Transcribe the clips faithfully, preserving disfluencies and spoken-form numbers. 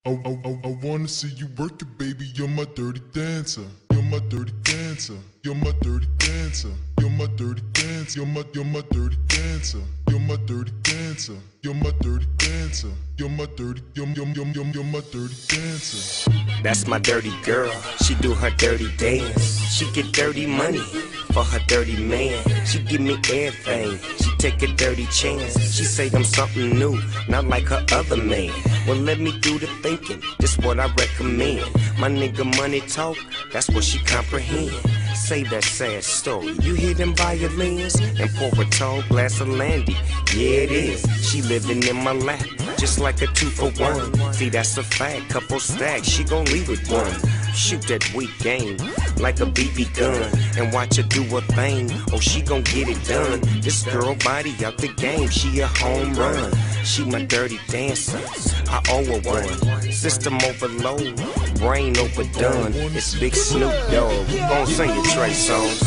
I, I, I, I wanna see you work it, baby. You're my dirty dancer. You're my dirty dancer. You're my dirty dancer. You're my dirty dancer. You're my, you're my dirty dancer. You're my dirty dancer. You're my dirty dancer. You're my dirty, you're, you're, you're, you're, you're my dirty dancer. That's my dirty girl. She do her dirty dance. She get dirty money for her dirty man. She give me everything. She take a dirty chance. She say I'm something new, not like her other man. Well, let me do the thinking. This what I recommend. My nigga money talk. That's what she comprehend. Say that sad story. You hear them violins and pour a tall glass of Landy. Yeah, it is. She living in my lap, just like a two for one. See, that's a fact. Couple stacks, she gon' leave with one. Shoot that weak game like a B B gun and watch her do her thing. Oh, she gon' get it done. This girl body out the game. She a home run. She my dirty dancer. I owe her one. System overload, brain overdone. It's Big Snoop Dogg. We gon' sing your Trey songs.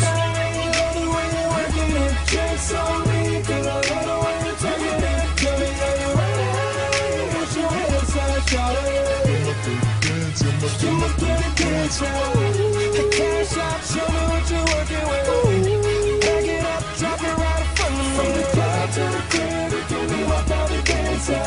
You my dirty dancer. The cash out, show me what you're working with. Back it up, drop it right in front of me. From the club to the crib, you be my dirty dancer.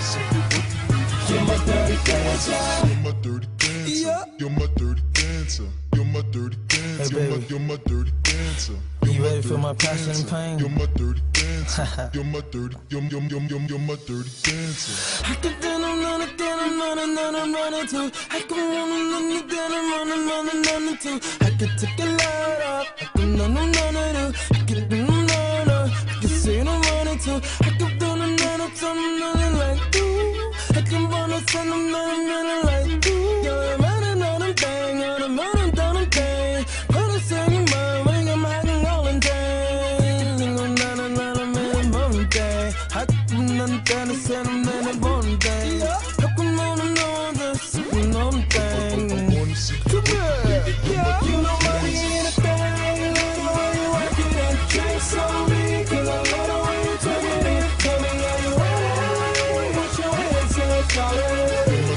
You're my dirty dancer. You're my dirty dancer. You're my dirty dancer. You're my dirty dancer. Hey, baby. You're my dirty dancer. You ready for my passion and pain? You're my dirty dancer. You're my dirty, you're, you're, you're, you're, you're my dirty dancer. I could then I'm running, then I'm running, then I'm running too. I could run and run, then I'm running, running, running too. I could take a lot off. I could run, run, run, I could do run, run. I could say I'm running too. I could run and run, I'm running like you. I can run and send them, I'm running like you. You're running on a bang, on a running down a bang. Put a sing in my ring, I'm hanging all in day. Sing on down and run, I'm in a morning day. I could run down and send them in a morning day. I can run and run, just sitting on the thing. I wanna see you work it, baby. You're my You dirty know money dancer. in a thing, love the way you work it and drinks on me. Cause I love the way you turn it in. Tell me how you ride, put your hands up, darling.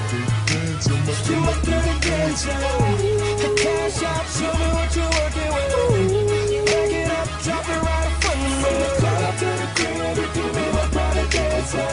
You're my dirty dancer. You my dirty dancer. The cash out, show me what you're working with. Back it up, drop it right in front of me. From the club to the crib, you can be my dirty dancer.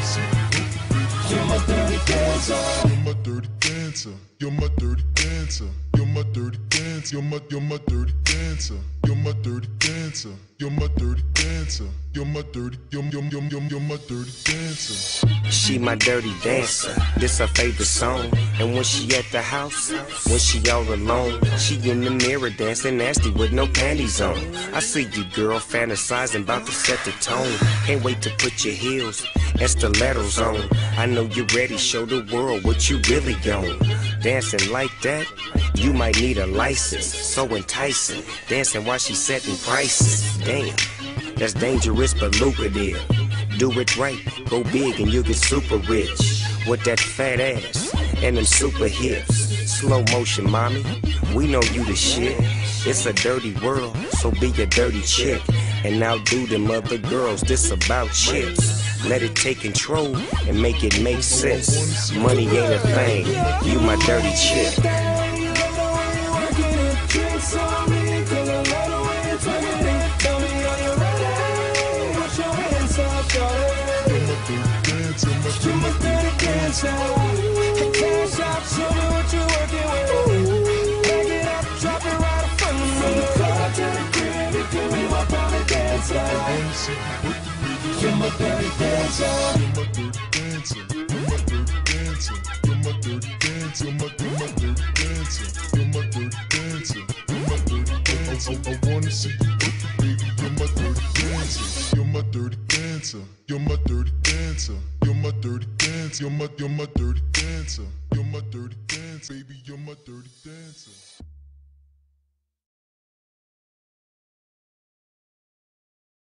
You're my dirty dancer. You're my dirty dancer. You're my dirty dancer. You're my dirty dancer. You're my, you're my dirty dancer. You're my dirty dancer. You're my dirty dancer. You're my dirty, you're, you're, you're, you're, you're my dirty dancer. She my dirty dancer, this her favorite song. And when she at the house, when she all alone, she in the mirror dancing nasty with no panties on. I see you girl fantasizing about to set the tone. Can't wait to put your heels and stilettos on. I know you're ready, show the world what you really on. Dancing like that, you might need a license. So enticing, dancing while she setting prices. Damn, that's dangerous but lucrative. Do it right, go big and you'll get super rich. With that fat ass and them super hips. Slow motion, mommy, we know you the shit. It's a dirty world, so be a dirty chick. And now do them other girls, this about chips. Let it take control and make it make sense. Money ain't a thing, you my dirty chick. You my dirty dancer. The cash out, show me what you're working with. Back it up, drop it right in front of me. From the club to the crib, you can be my dirty dancer. You're my dirty dancer. You're my dirty dancer. You're my dirty dancer. You're my dirty dancer. You're my dirty dancer. You're my dirty dancer. You're my dirty dancer. I, I, I wanna see you work it, baby. You're my dirty dancer. You're my dirty dancer. You're my dirty dancer. You're my dirty dancer. You're my, you're my dirty dancer. You're my dirty dancer, baby. You're my dirty dancer.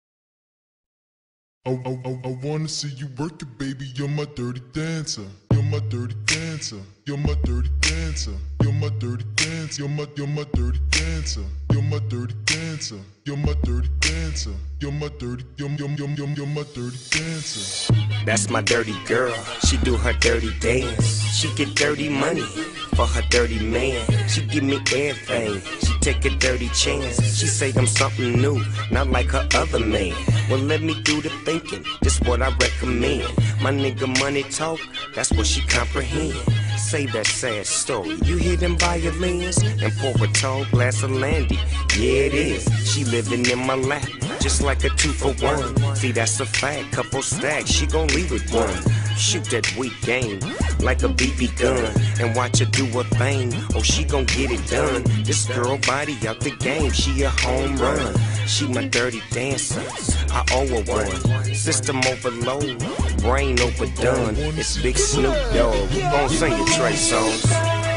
I, I, I, I wanna see you work it, baby. You're my dirty dancer. You're my my dirty dancer. You're my dirty dancer. You're my dirty dancer. You're my, you're my dirty dancer. You're my dirty dancer. You're my dirty dancer. You're my dirty, yum yum yum yum, you're my dirty dancer. That's my dirty girl, she do her dirty dance. She get dirty money for her dirty man. She give me everything, she take a dirty chance. She say I'm something new, not like her other man. Well, let me do the thinking, this what I recommend. My nigga money talk, that's what she comprehend. Say that sad story, you hear them violins and pour a tall glass of Landy. Yeah, it is, she living in my lap, just like a two for one. See, that's a fact, couple stacks, she gon' leave with one. Shoot that weak game like a B B gun and watch her do her thing. Oh, she gon' get it done. This girl body out the game, she a home run. She my dirty dancer, I owe her one. System overload, brain overdone. It's Big Snoop Dogg, who gon' sing your Trey Songz?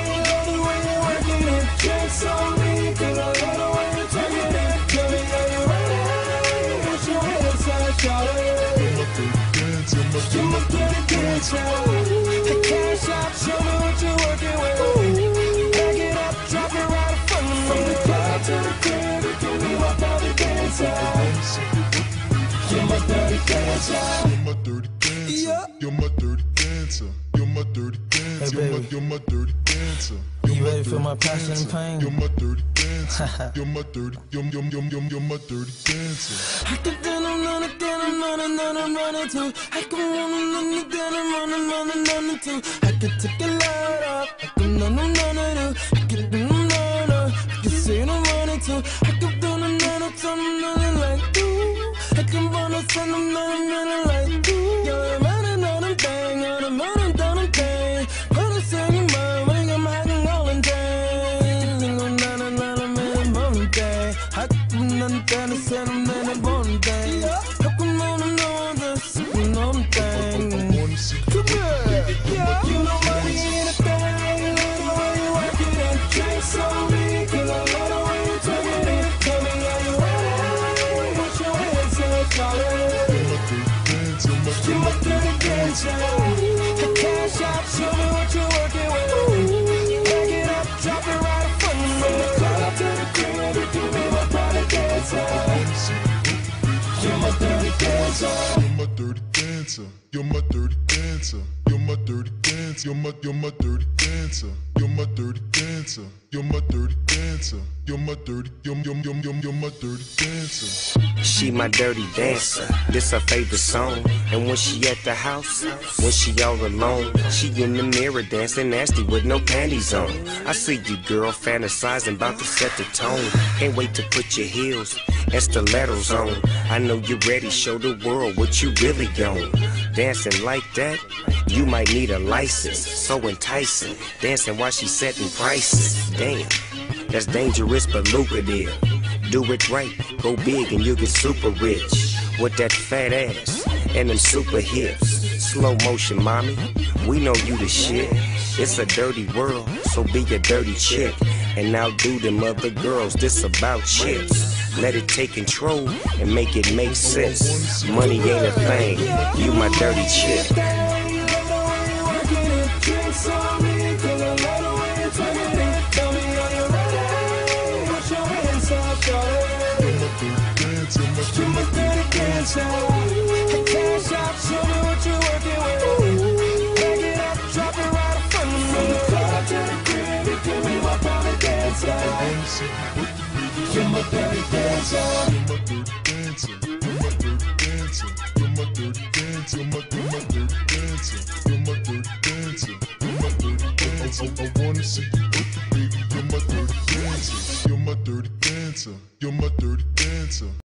You're my dirty dancer. The cash out, show me what you're working with. Back it up, drop it right in front of me. From the club to the crib, you can be my dirty dancer. You're my dirty dancer. You're my dirty dancer. You're my dirty dancer. You're my dirty dancer. Hey, baby. You're my dirty dancer. You ready for my passion and pain? You're my dirty dancer. You're my dirty, yum yum yum yum, you're my dirty dancer. I can then I'm running, then I'm running, then I'm running too. I can run, running, then I'm running, running, running too. I can take a load up, I can run, run, run, I can do no, no. I can say I'm running too. I can do no, no, no, I'm running like you. I can run, I'm running, running, running like you. You're running on a bang, on a running down a bang. Put a singing mind, when I'm hiding all in day. I'm not a lot of men, born day. I can understand the sentiment of born day. I can run and know this, you know the thing. I wanna see you Come here, yeah. You know money ain't a thing. I love the way you work it and drinks on me. Cause I love the way you talk it and tell me how you ride. Put your hands up, darling. You're my dirty dancer. The cash out, show me what you're working with. Back it up, drop it right in front of me. From the club to the crib, you can be my dirty dancer. You're my dirty dancer. You're my dirty dancer. You're my dirty dancer. You're my dirty dancer. You're my, you're my dirty dancer. You're my dirty dancer. You're my dirty dancer. You're my dirty, yum yum yum yum, you're my dirty dancer. She my dirty dancer, this her favorite song. And when she at the house, when she all alone, she in the mirror dancing nasty with no panties on. I see you girl fantasizing about to set the tone. Can't wait to put your heels and stilettos on. I know you're ready, show the world what you really on. Dancing like that, you might need a license. So enticing, dancing while she's setting prices. Damn, that's dangerous but lucrative. Do it right, go big and you'll get super rich. With that fat ass and them super hips. Slow motion, mommy, we know you the shit. It's a dirty world, so be a dirty chick. And now do them other girls, this about chips. Let it take control and make it make sense. Money ain't a thing, you my dirty chick. You're my dirty dancer. The cash out, show me what you're working with. Back it up, drop it right in front of me. From the club to the crib, you can be my dirty dancer. You're my dirty dancer. You're my dirty dancer. You're my dirty dancer. You're my dirty dancer. You're my dirty dancer. You're my dirty dancer. You're my dirty dancer. I, I, I wanna see you work it, baby. You're my dirty dancer. You're my dirty dancer. You're my dirty dancer.